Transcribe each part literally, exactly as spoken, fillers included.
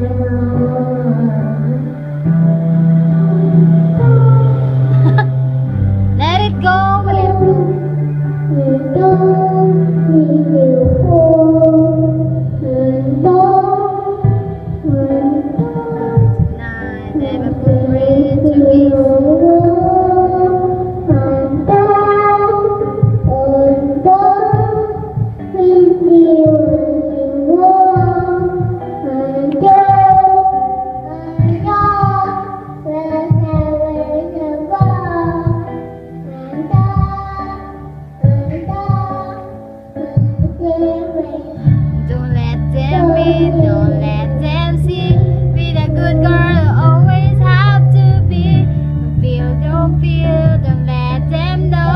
Let it go, let it go. Tonight, never free to be. Don't let them in, don't let them see. Be the good girl, always have to be. Feel, don't feel, don't let them know.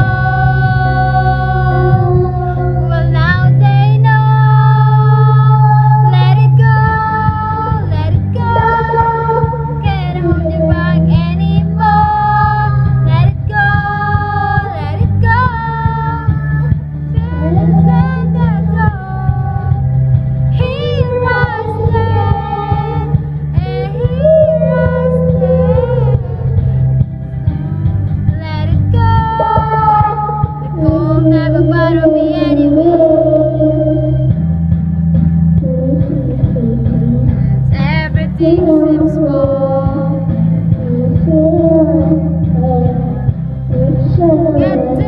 Well, now they know. Let it go, let it go. Can't hold you back anymore. Let it go, let it go. Just let that go. Never bother me anyway. Everything seems wrong. Get to